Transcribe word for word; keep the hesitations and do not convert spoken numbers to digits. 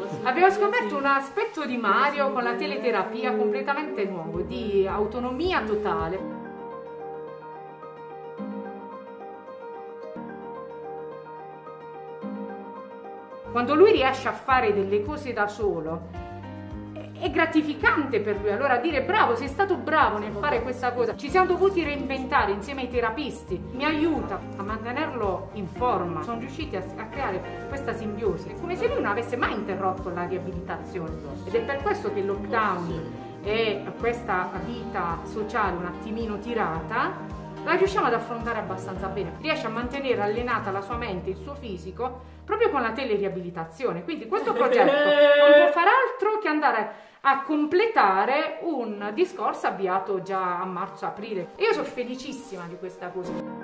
Abbiamo scoperto un aspetto di Mario con la teleterapia completamente nuovo, di autonomia totale. Quando lui riesce a fare delle cose da solo, è gratificante per lui, allora dire bravo, sei stato bravo nel fare questa cosa, ci siamo dovuti reinventare insieme ai terapisti, mi aiuta a mantenerlo in forma, sono riusciti a, a creare questa simbiosi, è come se lui non avesse mai interrotto la riabilitazione ed è per questo che il lockdown e questa vita sociale un attimino tirata la riusciamo ad affrontare abbastanza bene, riesce a mantenere allenata la sua mente e il suo fisico proprio con la teleriabilitazione, quindi questo progetto non può far altro che andare a completare un discorso avviato già a marzo-aprile e io sono felicissima di questa cosa.